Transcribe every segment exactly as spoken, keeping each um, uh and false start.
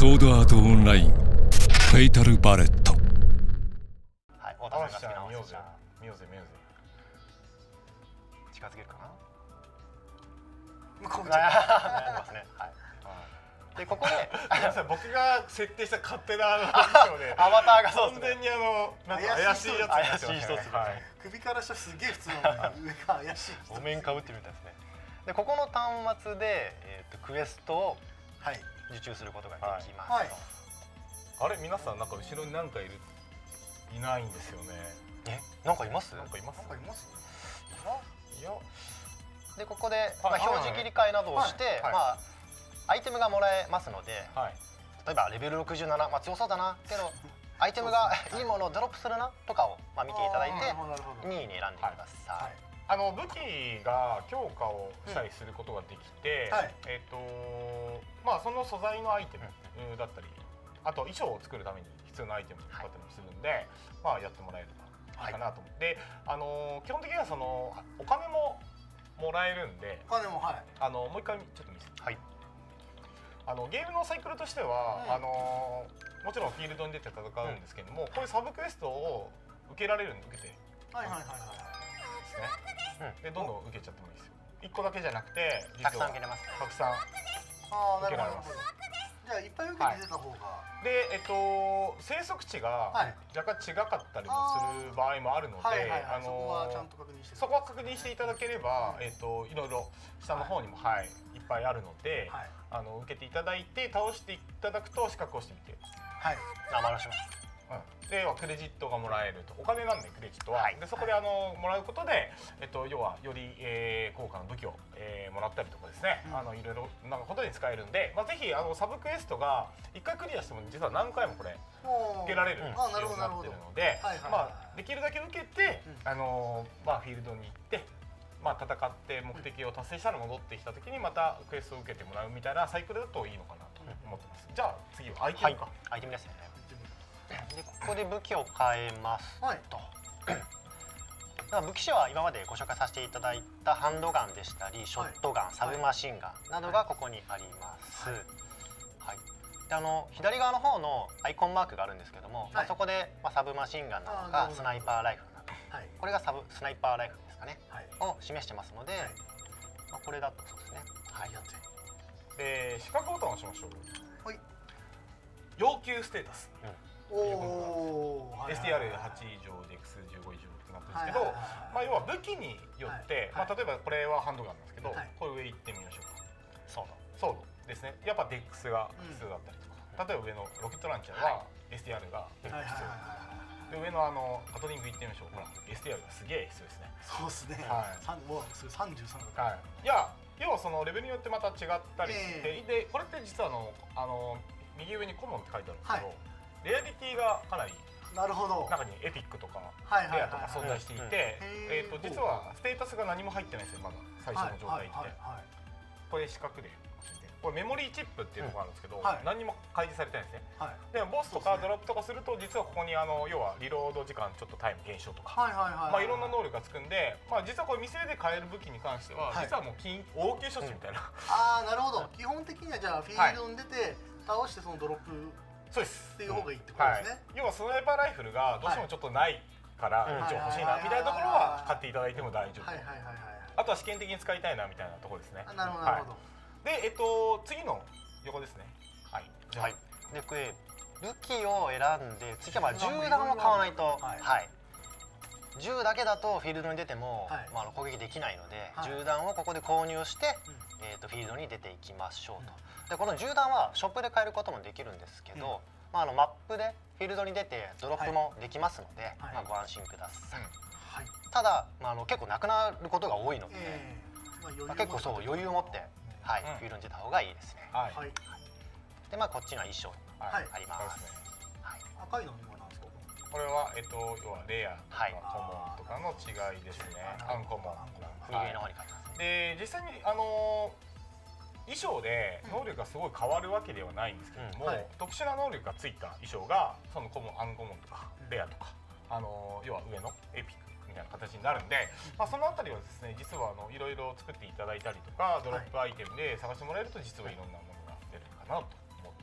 ソードアートオンラインフェイタルバレット。 はい、太田さんが好きな見ようぜお寿司は見ようぜ見ようぜ。 近づけるかな。 向こう悩んでますね。はい。でここでごめんなさい、僕が設定した勝手なあのでアバターがそう完ですね。 全にあのなんか怪しいやつになってますね。 怪しい人ですねはい。 首から下すげえ普通なのに上が怪しい人。 お面かぶってみたいですね。でここの端末でえっとクエストをはい受注することができますはいと。 あれ皆さんなんか後ろに何かいるいないんですよね。 え、なんかいます？ なんかいます？ なんかいます？ いやでここでまあはい表示切り替えなどをしてはいまあアイテムがもらえますので、 はい。 例えばレベルろくじゅうなな、まあ強そうだなけどアイテムがいいものをドロップするなとかをまあ見ていただいてなるほどなるほど。 にいに選んでください。 はいあの武器が強化をしたりすることができて、 うんはいえっ、とまあその素材のアイテムだったり、あと衣装を作るために必要なアイテムだったりもするんで、まあやってもらえればいいかなと思って、であの基本的にはそのお金ももらえるんで、 お金もはい。 あのもう一回ちょっと見せて。 はい。 あのゲームのサイクルとしては、 うんあのもちろんフィールドに出て戦うんですけども、こういうサブクエストを受けられるんで受けてですはいはいはいはい。 ね。でどんどん受けちゃってもいいですよ。一個だけじゃなくて実たくさんは受けれます。 たくさん。 ああなるほどなる受けられますほど。じゃあいっぱい受けて出た方が。 でえっと生息地がはい若干違かったりもする場合もあるので、 はいはいはい。 あそこはちゃんのと確認して。 そこは確認していただければ、えっといろいろ下の方にもはいいっぱいあるので、 はいあの受けていただいて倒していただくと資格をしてみて。 はい。 あ、回します。 うん、でクレジットがもらえるとお金なんでクレジットは、 はいでそこであのもらうことで、えっと、要はより、えー、高価な武器を、えー、もらったりとかですね、 うんあのいろいろなことに使えるんで、まあ、ぜひあのサブクエストがいっかいクリアしても実は何回もこれもう受けられるうんようにあなるほどなるほどなってるので、 はいはいはいまあ、できるだけ受けて、 うんあのまあ、フィールドに行って。まあ、戦って目的を達成したら戻ってきた時にまたクエストを受けてもらうみたいなサイクルだといいのかなと思ってます。じゃあ次はアイテはいムか、。 アイテムですね。でここで武器を変えますはい。 と。まあ武器種は今までご紹介させていただいたハンドガンでしたりショットガン、サブマシンガンなどがここにあります。 はいはい。であの左側の方のアイコンマークがあるんですけども、まあはいそこでまあサブマシンガンなのあーなるほどかスナイパーライフルなのか、 はいこれがサブスナイパーライフルですかねはい。 を示してますので、 はいまあこれだとそうですね。はい。 やって。 で四角ボタンを押しましょう。 はい。 要求ステータス。 おお。 エスティーアールはち 以上で エックスじゅうご 以上ってなってるんですけど、 はいまあ要は武器によって、 はいまあ例えばこれはハンドガンなんですけど、 はいこれ上行ってみましょうか。 そうだ。 ソードですね。やっぱデックスが必要だったりとか、例えば上のロケットランチャーは エスティーアール が結構はいはい必はいはい。 要。で上のあのガトリング行ってみましょう。ほら エスティーアール がすげえ必要ですね。 そうですね。 はい三もうそれ三十三だ。 はい。いや要はそのレベルによってまた違ったりして、 えでこれって実はあのあの右上にコモンって書いてあるんですけど、レアリティがかなりなるほど。 中にエピックとかはいはいレアとか存在していて、 うんえー、と実はステータスが何も入ってないんですよまだ最初の状態って、 はいはいはいこれ四角でこれメモリーチップっていうのがあるんですけど、 はい何にも開示されてないんですね。 はいでもボスとかそうですねドロップとかすると実はここにあの要はリロード時間ちょっとタイム減少とか、 はいはいはい。 まあ、いろんな能力がつくんで、まあ、実はこれ店で買える武器に関しては、 はい実はもう金応急処置みたいな、 ああなるほど。基本的にはじゃあフィールドに出て倒してそのドロップそうですっていう方がいいってことですね。 はい、要はスナイパーライフルがどうしてもちょっとないからはい一応欲しいなみたいなところは買っていただいても大丈夫、 はいはいはいはい。 あとは試験的に使いたいなみたいなところですね。 あなるほどなるほど。 はい、で、えっと、次の横ですね。はい。じゃあはい。でこれ武器を選んで次はまあ銃弾を買わないと、 はいはい。銃だけだとフィールドに出ても、 はいまああの攻撃できないので、 はい銃弾をここで購入して、えっ、とフィールドに出ていきましょうと。でこの銃弾はショップで買えることもできるんですけど、まああのマップでフィールドに出てドロップもできますので、 はいまあご安心ください。 はい。 ただ、まああの結構なくなることが多いので、 ええ。まあ余裕まあ、結構そう余裕を持って、はい、 うんフィールドに出た方がいいですね。 はい。 はい。 でまあこっちの衣装はい。 ありま。 そうですすね。 はい。 赤いの今なんですか。 これは、えっと、要はレアとかはいコモンとかの違いですね。アンコモン。 右上の方に書いてます。 で、実際に、あのー衣装で能力がすごい変わるわけではないんですけれども、 うんはい特殊な能力がついた衣装がそのコモンアンコモンとかうんレアとか、あのー要は上のエピックみたいな形になるんで、まあ、そのあたりはですね実はあのいろいろ作っていただいたりとかドロップアイテムで探してもらえると実はいろんなものが出るかなと思って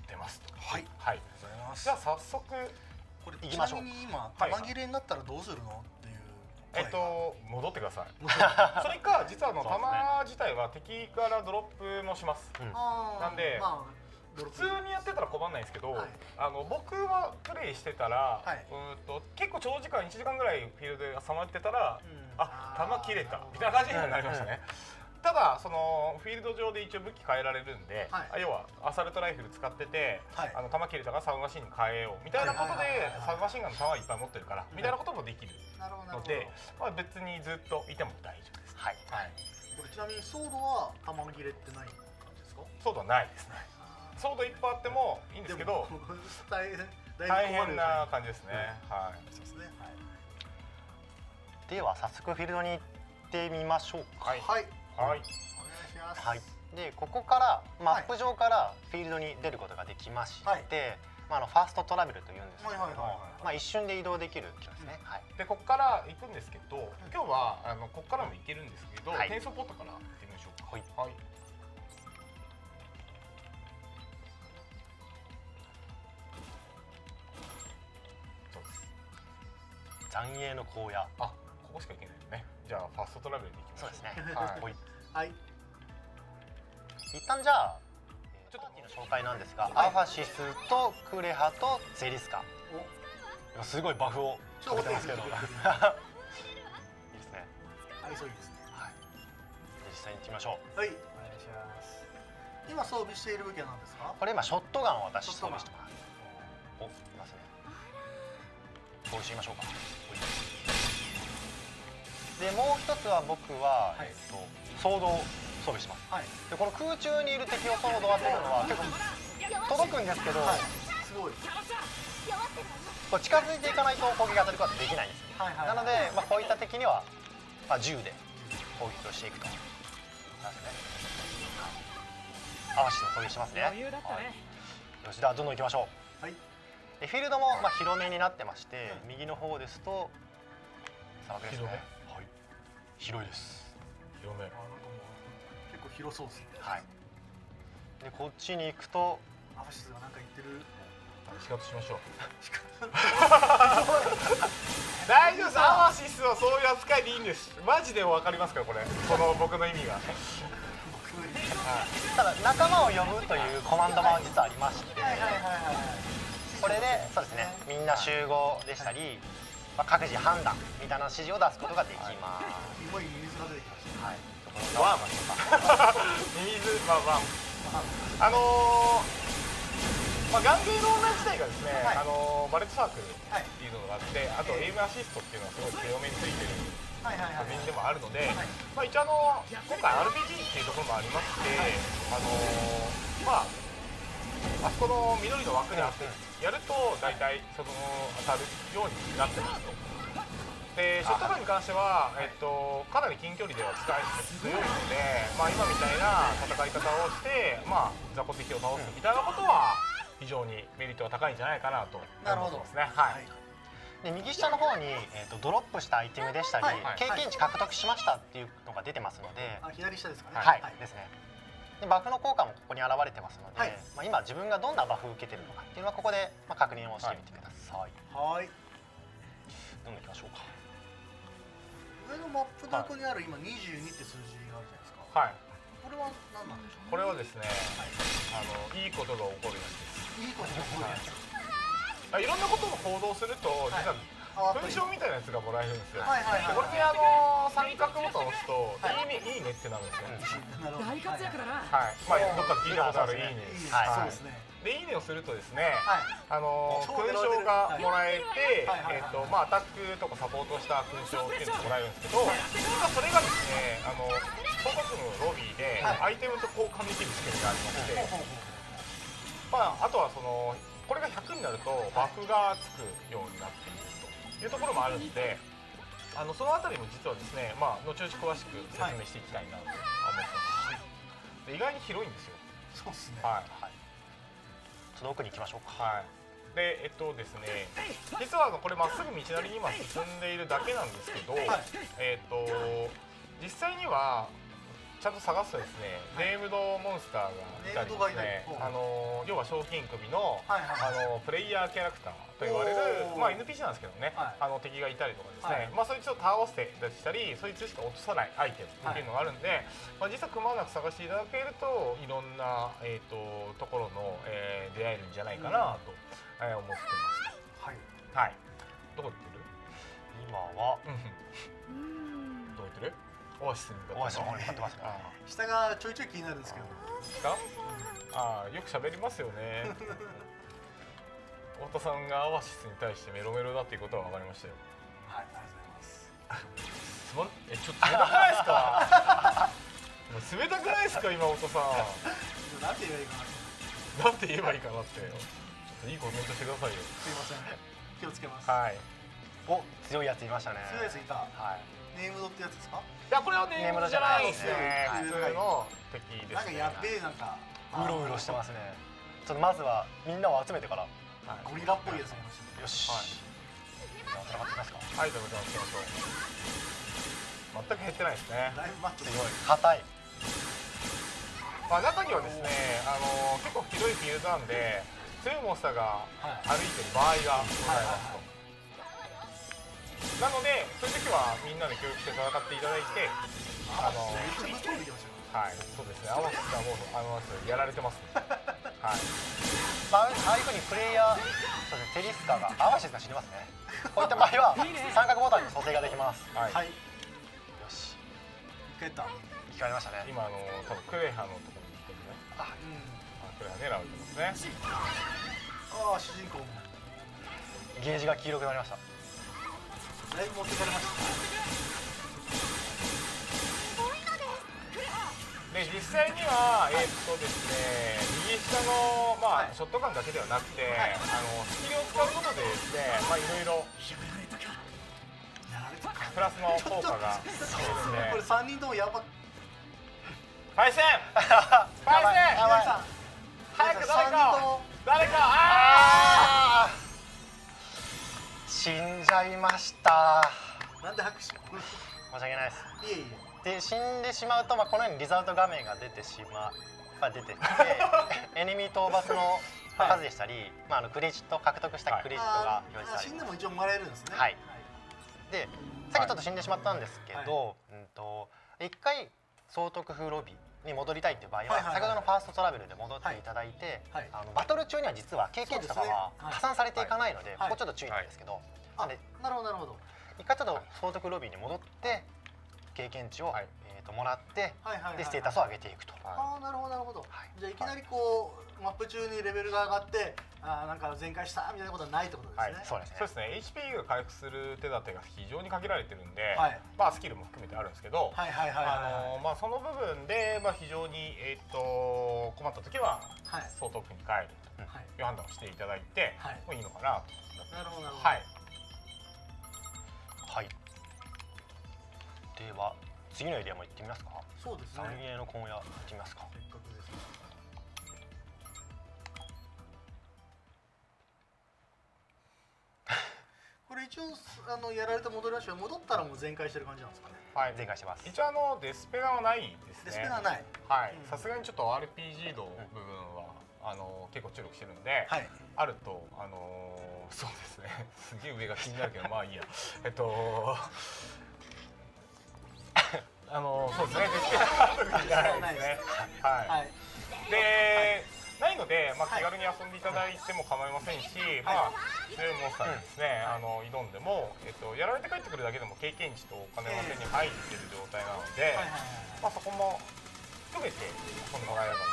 ってますと。 はい、 はい、 ありがとうございます。 じゃあ早速これ行きましょうちなみに今はい玉切れになったらどうするのっていうえっと戻ってください。 声がそれか実はあのそうですね弾自体は敵からドロップもします。 あーなんでまあドロップ普通にやってたら困んないんですけど、 はいあの僕はプレイしてたら、 はいうーんと結構長時間いちじかんぐらいフィールドで触ってたら、 うんあ弾切れたあーみたいな感じになりましたね。ただそのフィールド上で一応武器変えられるんで、 はいあ要はアサルトライフル使ってて、 はいあの弾切れたからサブマシンに変えようみたいなことはいはいはいはいでサブマシンガンの弾はいっぱい持ってるから、みたいなこともできるなるほどなるほど。 ので、まあ、別にずっといても大丈夫です。 はいはい、 これちなみにソードは玉切れってない感じですか？ そうではないですね。ソードいっぱいあってもいいんですけどでも大変大変な感じですね。はいそうですね。 では早速フィールドに行ってみましょうか。 はいはい。 はいお願いします。 はい、でここからマップ上からフィールドに出ることができまして、 はいまあ、あのファーストトラベルというんですけれどはいはいはいはいも、まあ一瞬で移動できる機能ですね。はい、 でここから行くんですけど、今日はあのここからも行けるんですけど、 はい転送ポットから行ってみましょうか。 はいはい。そうです。 残影の荒野。 あ、ここしか行けないよね。じゃあファーストトラベルで行きましょう。 そうですね。 はいはい、 はい。 一旦じゃあ、えー、ちょっとパーティーの紹介なんですが、 はいアファシスとクレハとゼリスカ。今すごいバフをかけてますけど。いいですね。 はい、そういいですね。 はい。実際に行ってみましょう。 はい。お願いします。今装備している武器は何ですか？ これ今ショットガンを私ショットガン装備してます。お、いますね。装備してみましょうか。でもう一つは僕は、 はいえっとソードを装備してます。 はい。 でこの空中にいる敵をソード当てるのは結構届くんですけど、 はい。すごい。 これ近づいていかないと攻撃当たることはできないんですよ。 はいはい。 なので、まあ、こういった敵には、まあ、銃で攻撃をしていくと。なんですね。アワシの攻撃しますね。 余裕だったね。 よし、ではどんどん行きましょう。 はい。 でフィールドもまあ広めになってまして、右の方ですと砂漠ですね。はい。広いです。 広め。 あ、なんかもう結構広そうですね。 はい。でこっちに行くとアファシスがなんか言ってる。 仕方しましょう。大丈夫です。アワシスはそういう扱いでいいんです。マジでわかりますかこれ。この僕の意味が。 僕の意味。 ただ仲間を呼ぶというコマンドも実はありまして、 はいはいはいはい。 これでそうですね、みんな集合でしたり、まあ、各自判断みたいな指示を出すことができます。 すごいミミズが出てきました。 はい。 ワーマンとか。ミミズまあまああのー。まあ、ガンゲーの女自体がですね、 はいあのーバレットサークルっはいていうのがあって、あとエイムアシストっていうのがすごい強めについてるはいはいはい。 作品でもあるので、 はいまあ、一応あの今回 アールピージー っていうところもありまして、あのーまああそこの緑の枠にあってやると大体その当たるようになってますと。でショットガンに関しては、えっと、かなり近距離では使い強いので、まあ、今みたいな戦い方をして、まあ、雑魚敵を倒すみたいなことは非常にメリットが高いんじゃないかなと思ってますね。はいで右下の方に、えー、とドロップしたアイテムでしたり、 はいはい経験値獲得しましたっていうのが出てますので、 あ、左下ですかね。 はい、ですね。でバフの効果もここに現れてますので、 はいまあ、今自分がどんなバフを受けてるのかっていうのはここで、まあ、確認をしてみてください。 はい。 どんどんいきましょうか。 上のマップの横にある今にじゅうにって数字があるじゃないですか。 はい、 これは何なんでしょう。 これはですね、あのいいことが起こるやつです。 いいことが起こるやつ。 あいろんなことを行動すると、実はあ、 勲章みたいなやつがもらえるんですよ。 はいはいはいでこれであの三角ボタンを押すと、 はいいいねいいねってなるんですよ。 なるほど。 大活躍だな。 はい、まあどっかで聞いたことあるいいねいいね。 はいそうですね。 でいいねをするとですね、 はい。 あの超勲章がもらえて、 はいはいはいえっとまあアタックとかサポートした勲章っていうのがもらえるんですけど、実はそれがですね、あの総国のロビーではアイテムと交換できる仕組みがありまして、 ほうほうほう。 まああとはそのこれがひゃくになるとバフがつくようになっているというところもあるので、あのそのあたりも実はですね、まあ後々詳しく説明していきたいなと思ってます。で意外に広いんですよ。 そうですね。 はい。 はい、その奥に行きましょうか。 はい。でえっとですね、実はあのこれまっすぐ道なりに今進んでいるだけなんですけど、 はいえっと実際にはちゃんと探すとですね、ネームドモンスターがいたりですね、あの要は賞金首のあのプレイヤーキャラクターと言われる、まあ エヌピーシー なんですけどね、あの敵がいたりとかですね、まあそいつを倒せでしたり、そいつしか落とさないアイテムっていうのがあるんで、まあ実はくまなく探していただけるといろんなえっとところのえ出会えるんじゃないかなと思ってます。はいはい。どこ行ってる？ 今はどう行ってる？オアシスに向かってますね。 下がちょいちょい気になるんですけど。 下？ああ、よく喋りますよね。太田さんがオアシスに対してメロメロだっていうことは分かりましたよ。 はい、ありがとうございます。 つまんえちょっと冷たくないですか？冷たくないですか今太田さん。 なんて言えばいいかな。なんて言えばいいかなって。ちょっといいコメントしてくださいよ。 すいません。気をつけます。 はい。 お、強いやついましたね。 強いやついた。 はい。 ネームドってやつですか？ いやこれはネームドじゃないですね。普通の敵ですね。 なんかやっべえなんかうろうろしてますね。ちょっとまずはみんなを集めてから。 ゴリラっぽいやついました。 よし。戦ってますか？ はい、戦ってみましょう。全く減ってないですね。 だいぶマットすごい硬い。 まあ中にはですね、あの結構広いフィールドなんで強いモンスターが歩いてる場合がございますと。なのでそういう時はみんなで協力して戦っていただいて、あのはい、そうですね。アワシスはもうあのやられてます、ね。はい。 まあああいう風にプレイヤー、そうですね、テリスカがアワシスが死にますね。こういった場合は三角ボタンに蘇生ができます。 はい。はい、よし。 聞こえた。 聞かれましたね。 今あの多分クレハのところに行ってるね。あ、うん。あ、クレハ狙われてますね。 ああ、主人公も。 ゲージが黄色くなりました。 だいぶ持ってかれました。 で実際にはえー、っとですね右下のまあ、はい、ショットガンだけではなくて、はい、あのスキルを使うことでですねまあいろいろプラスの効果がですね。 これ三人ともやば。 パイセン。パイセン。早く誰か。誰か。ああ。 死んじゃいました。 なんで拍手？申し訳ないです。 いえいえ。 で死んでしまうと、まあ、このようにリザルト画面が出てしまう、まあ、出てきてエネミー討伐の数でしたり、はい、まあ、あのクレジット獲得したクレジットが表示されます。 死んでも一応もらえるんですね。 はい。でさっきちょっと死んでしまったんですけど、はい、うんと一回総督風ロビーに戻りたいっていう場合は先ほどのファーストトラベルで戻っていただいて、はい、あのバトル中には実は経験値とかは加算されていかないので、ここちょっと注意なんですけど、 なるほどなるほど。 一回ちょっと総督ロビーに戻って経験値を、はい、えー、ともらってでステータスを上げていくと。 ああ、なるほどなるほど。はい、じゃあいきなりこう、はい、マップ中にレベルが上がってあなんか全開したみたいなことはないってことですね。はい、 そうですね。 そうですね。エイチピー が回復する手立てが非常に限られてるんで、はい、まあスキルも含めてあるんですけど、はいはいはいはい。あのまあその部分でまあ非常にえっ、ー、と困った時は総督に帰るという判断をしていただいてもいいのかなと。 なるほどなるほど。はい。 はい。では次のエリアも行ってみますか。 そうですね。 三栄の今夜行ってみますか。 せっかくですね。これ一応あのやられて戻りましたけど、戻ったらもう全開してる感じなんですかね。 はい、全開してます。 一応あのデスペナはないですね。 デスペナはない。 はい。さすがにちょっと アールピージー の部分は、うん、あの結構注力してるんで、はい、あるとあのー、そうですね。すげえ上が気になるけどまあいいや。えっと。あのそうですね。デスペナは特にないですね。はい。はい、で。ないので、まあ、気軽に遊んでいただいても構いませんし、はい、まあ強いモンスターにですね、うん、あの挑んでも、えっと、やられて帰ってくるだけでも経験値とお金が手に入っている状態なので、まあそこも含めて遊んでもらえれば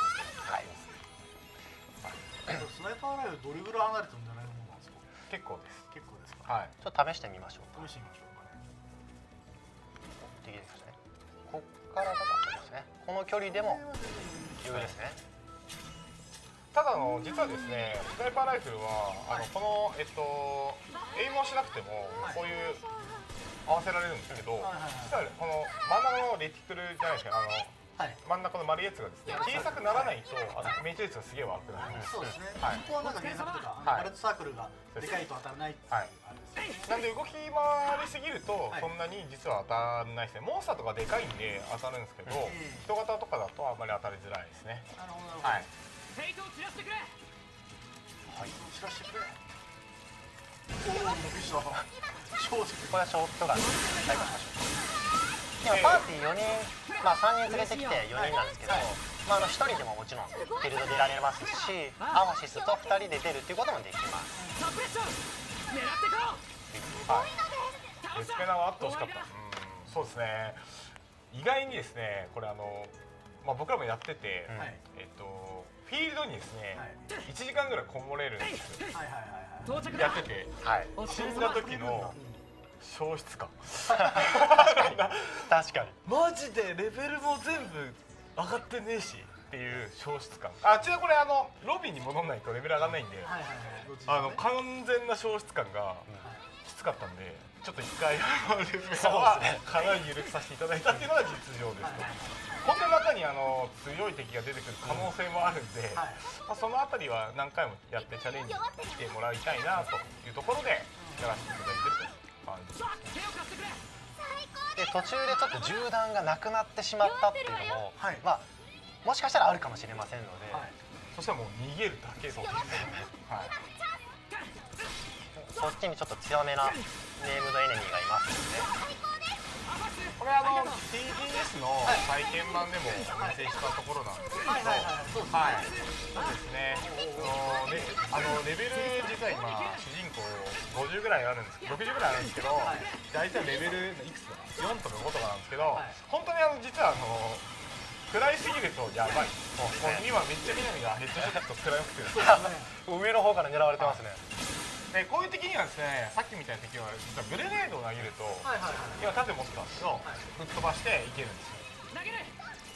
と思います。はい。 スナイパーライフどれぐらい離れても狙えるものなんですか？ 結構です。 結構ですか。 はい。ちょっと試してみましょう。 試してみましょうかね。 できるですね。こっからだとですね。この距離でも余裕ですね。 ただの実はですね、スナイパーライフルはあのこのえっとエイムをしなくてもこういう合わせられるんですけど、実はこの真ん中のレティクルじゃないですか、あの真ん中の丸いやつがですね小さくならないとあの命中率がすげえ悪くなるんです。 そうですね。ここはなんか原作とかバレットサークルがでかいと当たらないっていうあれです。 なんで動き回りすぎるとそんなに実は当たらないですね。モンスターとかでかいんで当たるんですけど、人型とかだとあんまり当たりづらいですね。 なるほどなるほど。 はい。 フェイトを散らしてくれ。 はい。散らしてくれ。おお、びっくりした。正直。 これはショートガン最後しましょう。今パーティーよにん、まあさんにん連れてきてよにんなんですけど、まああのひとりでももちろんフィールド出られますし、アワシスとふたりで出るっていうこともできます。 サプレッション狙ってこう。 はい。エスペナはあってほしかった。うん、そうですね。意外にですね、これあのまあ僕らもやってて、うん、えっとフィールドにですね、はい、いちじかんぐらいこもれるんですよ。はいはいはいはい。やってて、はい、死んだ時の消失感。 確かに。確かに。 マジでレベルも全部上がってねえしっていう消失感。あ、ちなみにこれあのロビーに戻らないとレベル上がらないんで、あの完全な消失感がきつかったんで、ちょっと一回レベルはかなり緩くさせていただいたっていうのが実情です。本当の中にあの強い敵が出てくる可能性もあるんで、まあそのあたりは何回もやってチャレンジしてもらいたいなというところでやらせていただいてる感じで、途中でちょっと銃弾がなくなってしまったっていうのも、はい、まあもしかしたらあるかもしれませんので、はい、 そしたらもう逃げるだけそうですね。はい。 そっちにちょっと強めなネームドエネミーがいますので。 これあの ティージーエス の体験版でもお見せしたところなんですけど、はい、そうですね。あのレベル自体今主人公ごじゅうぐらいあるんですけど、ろくじゅうぐらいあるんですけど、大体レベルいくつだ？よんとかごとかなんですけど、本当にあの実はあの暗いすぎるとやばい。もう今めっちゃ南がヘッドショット暗くて上の方から狙われてますね。 でこういう敵にはですね、さっきみたいな敵は実はグレネードを投げると、今盾持ってたんですけど、ぶっ飛ばしていけるんですよ。投げる。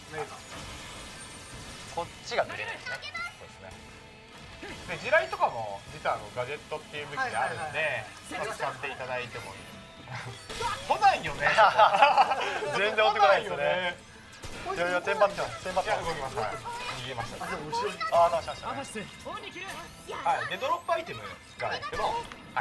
こっちがグレネードね。 そうですね。で地雷とかも実はあのガジェットっていう武器であるんで、使っていただいてもいい。来ないよね。 全然追ってこないですよね。いやいや、テンパってます。テンパってます。 動きます。逃げました。 ああ、出しましたね。 はい、でドロップアイテムがあるんですけど、はい、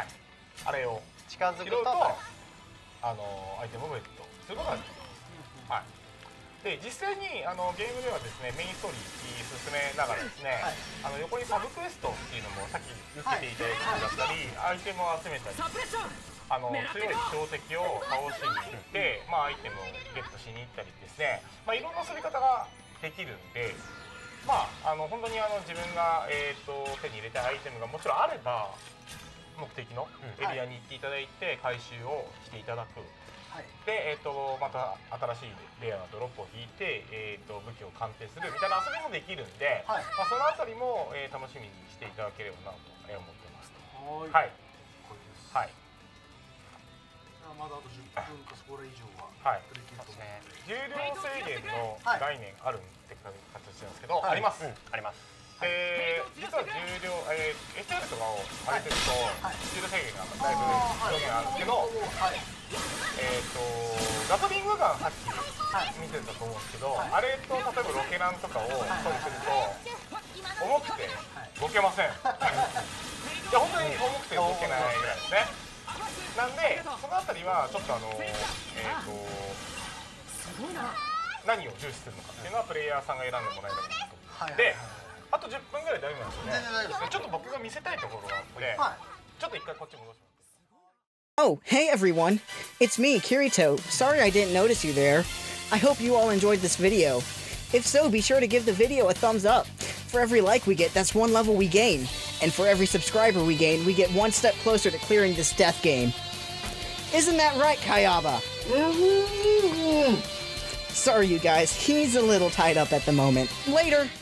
あれを近づくとあのアイテムをゲットすることができます。はい。で実際にあのゲームではですね、メインストーリー進めながらですね、はい、あの横にサブクエストっていうのもさっき言っていただいたり、はい、アイテムを集めたり、あの強い標的を倒しに行って、まあアイテムをゲットしに行ったりですね、まあいろんな遊び方ができるんで。まあ、あの本当にあの自分が、えー、と手に入れたアイテムがもちろんあれば目的のエリアに行っていただいて回収をしていただく、はい、で、えー、とまた新しいレアなドロップを引いて、えー、と武器を鑑定するみたいな遊びもできるんで、はい、まあ、そのあたりも、えー、楽しみにしていただければなと思ってますと。はい、はい、 まだあとじゅっぷんかそこら以上はできると思うので、 重量制限の概念あるんって形なんですけど、あります。 あります。 えー、実は重量、えー、エスエル とかを上げてると重量制限がだいぶ上限あるんですけど、えっとガトリングガンさっき見てたと思うんですけど、あれと例えばロケランとかを装備すると重くて動けません。いや本当に重くて動けないぐらいですね。なんでそのあたりはちょっとあのえっと何を重視するのかっていうのはプレイヤーさんが選んでもらえればなと思って、あとじゅっぷんぐらい大丈夫なんですよね。ちょっと僕が見せたいところがあって、ちょっと一回こっち戻します。 Oh, hey everyone! It's me, Kirito. Sorry I didn't notice you there. I hope you all enjoyed this video. If so, be sure to give the video a thumbs up. For every like we get, that's one level we gain. And for every subscriber we gain, we get one step closer to clearing this death game. Isn't that right, Kayaba? Sorry you guys, he's a little tied up at the moment. Later!